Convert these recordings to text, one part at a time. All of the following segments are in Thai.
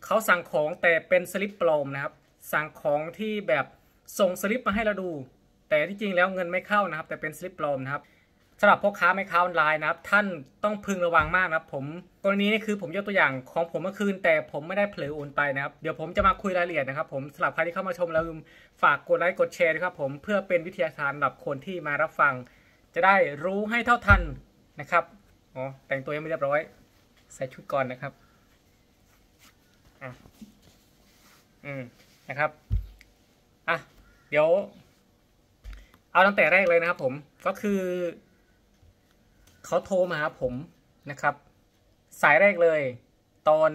เขาสั่งของแต่เป็นสลิปปลอมนะครับสั่งของที่แบบส่งสลิปมาให้เราดูแต่ที่จริงแล้วเงินไม่เข้านะครับแต่เป็นสลิปปลอมนะครับสำหรับพ่อค้าแม่ค้าออนไลน์นะครับท่านต้องพึงระวังมากนะครับผมกรณีนี้คือผมยกตัวอย่างของผมเมื่อคืนแต่ผมไม่ได้เผลอโอนไปนะครับเดี๋ยวผมจะมาคุยรายละเอียดนะครับผมสำหรับใครที่เข้ามาชมแล้วฝากกดไลค์กดแชร์ด้วยครับผมเพื่อเป็นวิทยาทานสำหรับคนที่มารับฟังจะได้รู้ให้เท่าทันนะครับอ๋อแต่งตัวยังไม่เรียบร้อยใส่ชุดก่อนนะครับนะครับเดี๋ยวเอาตั้งแต่แรกเลยนะครับผมก็คือเขาโทรมาหาผมนะครับสายแรกเลยตอน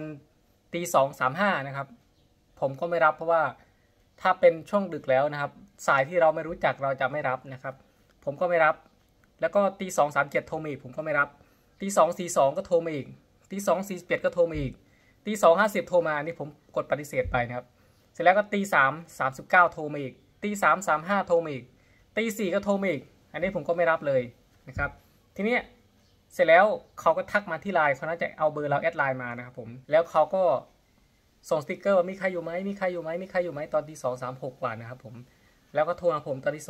02:35นะครับผมก็ไม่รับเพราะว่าถ้าเป็นช่วงดึกแล้วนะครับสายที่เราไม่รู้จักเราจะไม่รับนะครับผมก็ไม่รับแล้วก็02:37โทรมาอีกผมก็ไม่รับ02:42ก็โทรมาอีก02:47ก็โทรมาอีก02:50โทรมาอันนี้ผมกดปฏิเสธไปนะครับเสร็จแล้วก็03:39โทรมาอีก03:35โทรมาอีก04ก็โทรมาอีกอันนี้ผมก็ไม่รับเลยนะครับทีนี้เสร็จแล้วเขาก็ทักมาที่ไลน์เขาน่าจะเอาเบอร์เราแอดไลน์มานะครับผมแล้วเขาก็ส่งสติ๊กเกอร์ว่ามีใครอยู่ไหมมีใครอยู่ไหมมีใครอยู่ไหมตอนที่2:36กว่านะครับผมแล้วก็โทรมาผมตอนที่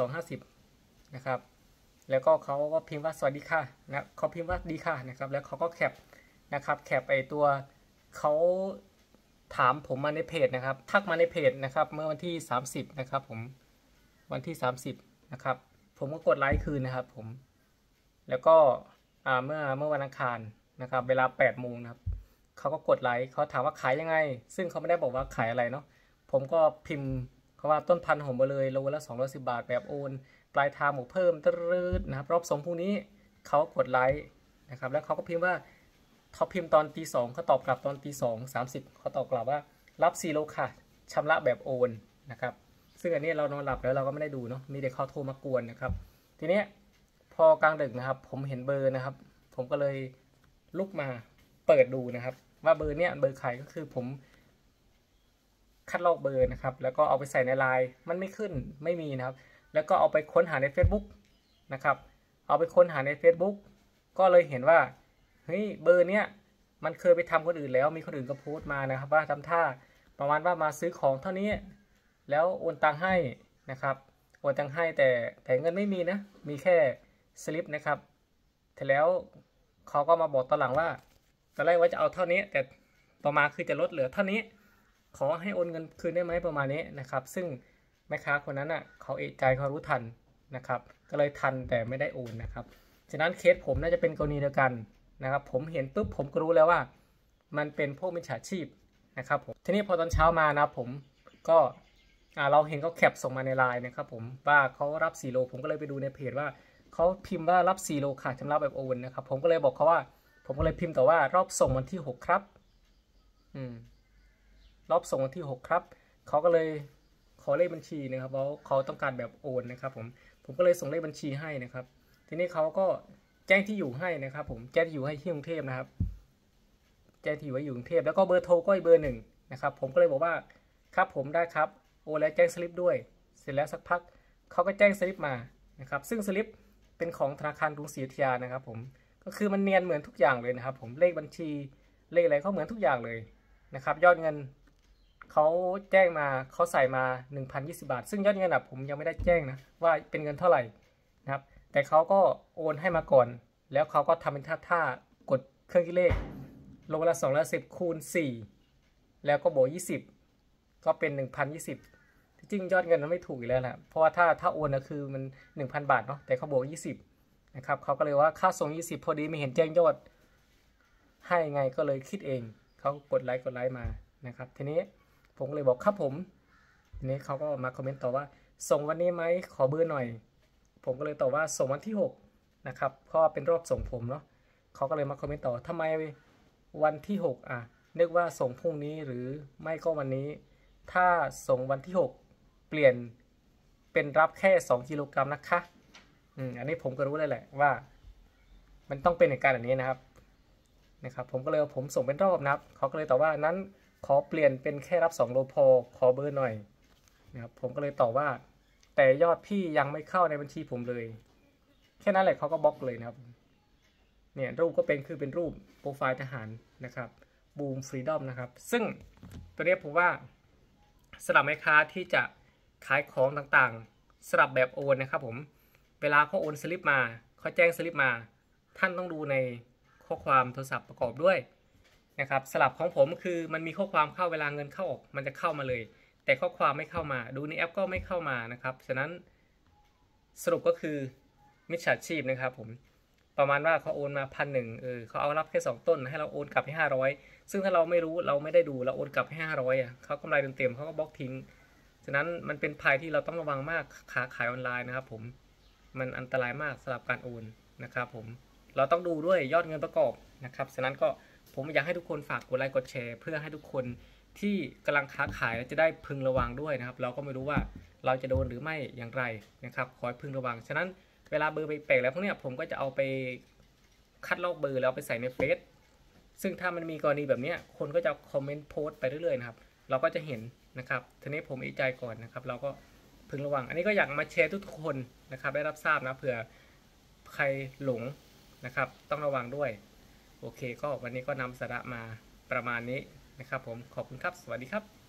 2:50นะครับแล้วก็เขาก็พิมพ์ว่าสวัสดีค่ะนะเขาพิมพ์ว่าดีค่ะนะครับแล้วเขาก็แคปนะครับแคปไอตัวเขาถามผมมาในเพจนะครับทักมาในเพจนะครับเมื่อวันที่30นะครับผมวันที่30นะครับผมก็กดไลค์คืนนะครับผมแล้วก็เมื่อวันอังคารนะครับเวลา8 โมงนะครับเขาก็กดไลค์เขาถามว่าขายยังไงซึ่งเขาไม่ได้บอกว่าขายอะไรเนาะผมก็พิมพ์เขาว่าต้นพันธุ์ผมไปเลยโลละ210 บาทแบบโอนปลายทางหมูเพิ่มตรึดนะครับรอบส่งพรุ่งนี้เขากดไลค์นะครับแล้วเขาก็พิมพ์ว่าเขาพิมพ์ตอน2 เขาตอบกลับตอน2:30เขาตอบกลับว่ารับ4 โลค่ะชำระแบบโอนนะครับซึ่งอันนี้เรานอนหลับแล้วเราก็ไม่ได้ดูเนาะมีแต่เขาโทรมากวนนะครับทีนี้พอกลางดึกนะครับผมเห็นเบอร์นะครับผมก็เลยลุกมาเปิดดูนะครับว่าเบอร์เนี้ยเบอร์ใครก็คือผมคัดลอกเบอร์นะครับแล้วก็เอาไปใส่ในไลน์มันไม่ขึ้นไม่มีนะครับแล้วก็เอาไปค้นหาใน Facebook นะครับเอาไปค้นหาใน Facebook ก็เลยเห็นว่าเฮ้ยเบอร์เนี้ยมันเคยไปทำคนอื่นแล้วมีคนอื่นก็โพสต์มานะครับว่าทำท่าประมาณว่ามาซื้อของเท่านี้แล้วโอนตังค์ให้นะครับโอนตังค์ให้แต่เงินไม่มีนะมีแค่สลิปนะครับแต่แล้วเขาก็มาบอกตอนหลังว่าตอนแรกว่าจะเอาเท่านี้แต่ต่อมาคือจะลดเหลือเท่านี้ขอให้โอนเงินคืนได้ไหมประมาณนี้นะครับซึ่งแม่ค้าคนนั้นอ่ะเขาเอะใจเขารู้ทันนะครับก็เลยทันแต่ไม่ได้โอนนะครับฉะนั้นเคสผมน่าจะเป็นกรณีเดียวกันนะครับผมเห็นปุ๊บผมก็รู้แล้วว่ามันเป็นพวกมิจฉาชีพนะครับผมทีนี้พอตอนเช้ามานะผมก็เราเห็นเขาแคปส่งมาในไลน์นะครับผมว่าเขารับ4 โลผมก็เลยไปดูในเพจว่าเขาพิมพ์ว่ารับ4 โลค่ะชำระแบบโอนนะครับผมก็เลยบอกเขาว่าผมก็เลยพิมพ์แต่ว่ารอบส่งวันที่6ครับรอบส่งวันที่6ครับเขาก็เลยขอเลขบัญชีนะครับเพราะเขาต้องการแบบโอนนะครับผมก็เลยส่งเลขบัญชีให้นะครับทีนี้เขาก็แจ้งที่อยู่ให้นะครับผมแจ้งที่อยู่ให้ที่กรุงเทพนะครับแจ้งที่อยู่ให้อยู่กรุงเทพแล้วก็เบอร์โทรก็อีกเบอร์ 1นะครับผมก็เลยบอกว่าครับผมได้ครับโอนแล้วแจ้งสลิปด้วยเสร็จแล้วสักพักเขาก็แจ้งสลิปมานะครับซึ่งสลิปเป็นของธนาคารกรุงศรีอยุธยานะครับผมก็คือมันเนียนเหมือนทุกอย่างเลยนะครับผมเลขบัญชีเลขอะไรเขาเหมือนทุกอย่างเลยนะครับยอดเงินเขาแจ้งมาเขาใส่มา 1,020 บาทซึ่งยอดเงินผมยังไม่ได้แจ้งนะว่าเป็นเงินเท่าไหร่นะครับแต่เขาก็โอนให้มาก่อนแล้วเขาก็ทำเป็นท่ากดเครื่องคิดเลขโลละ210คูณ4แล้วก็บวก20ก็เป็น 1,020จริงยอดเงินมันไม่ถูกอยู่แล้วแหละเพราะว่าถ้าโอนก็คือมัน 1,000 บาทเนาะแต่เขาบวก20นะครับเขาก็เลยว่าค่าส่ง20พอดีไม่เห็นแจ้งยอดให้ไงก็เลยคิดเองเขากดไลค์มานะครับทีนี้ผมเลยบอกครับผมทีนี้เขาก็มาคอมเมนต์ต่อว่าส่งวันนี้ไหมขอเบอร์หน่อยผมก็เลยตอบว่าส่งวันที่6นะครับเพราะเป็นรอบส่งผมเนาะเขาก็เลยมาคอมเมนต์ต่อทำไมวันที่6นึกว่าส่งพรุ่งนี้หรือไม่ก็วันนี้ถ้าส่งวันที่6เปลี่ยนเป็นรับแค่2 กิโลกรัมนะคะอันนี้ผมก็รู้เลยแหละว่ามันต้องเป็นเหตุการณ์แบบนี้นะครับผมก็เลยผมส่งเป็นรอบนะครับเขาก็เลยตอบว่านั้นขอเปลี่ยนเป็นแค่รับ2 โลพอขอเบอร์หน่อยนะครับผมก็เลยตอบว่าแต่ยอดพี่ยังไม่เข้าในบัญชีผมเลยแค่นั้นแหละเขาก็บล็อกเลยนะครับเนี่ยรูปก็เป็นรูปโปรไฟล์ทหารนะครับ Boom Freedom นะครับซึ่งตัวนี้ผมว่าสำหรับแม่ค้าที่จะขายของต่างๆสำหรับแบบโอนนะครับผมเวลาเขาโอนสลิปมาเขาแจ้งสลิปมาท่านต้องดูในข้อความโทรศัพท์ประกอบด้วยนะครับสลับของผมคือมันมีข้อความเข้าเวลาเงินเข้าออกมันจะเข้ามาเลยแต่ข้อความไม่เข้ามาดูในแอปก็ไม่เข้ามานะครับฉะนั้นสรุปก็คือมิจฉาชีพนะครับผมประมาณว่าเขาโอนมา1,100เขาเอารับแค่2ต้นให้เราโอนกลับให้500ซึ่งถ้าเราไม่รู้เราไม่ได้ดูเราโอนกลับให้500เขากำไรเต็มๆเขาก็บล็อกทิ้งฉะนั้นมันเป็นภัยที่เราต้องระวังมากค้าขายออนไลน์นะครับผมมันอันตรายมากสำหรับการโอนนะครับผมเราต้องดูด้วยยอดเงินประกอบนะครับฉะนั้นก็ผมอยากให้ทุกคนฝากกดไลค์กดแชร์เพื่อให้ทุกคนที่กำลังค้าขายจะได้พึงระวังด้วยนะครับเราก็ไม่รู้ว่าเราจะโดนหรือไม่อย่างไรนะครับขอให้พึงระวังฉะนั้นเวลาเบอร์ไปแปลกแล้วพวกเนี้ยผมก็จะเอาไปคัดลอกเบอร์แล้วไปใส่ในเฟซซึ่งถ้ามันมีกรณีแบบนี้คนก็จะคอมเมนต์โพสต์ไปเรื่อยๆนะครับเราก็จะเห็นนะครับทีนี้ผมใจก่อนนะครับเราก็พึงระวังอันนี้ก็อยากมาแชร์ทุกคนนะครับได้รับทราบนะเผื่อใครหลงนะครับต้องระวังด้วยโอเคก็วันนี้ก็นำสาระมาประมาณนี้นะครับผมขอบคุณครับสวัสดีครับ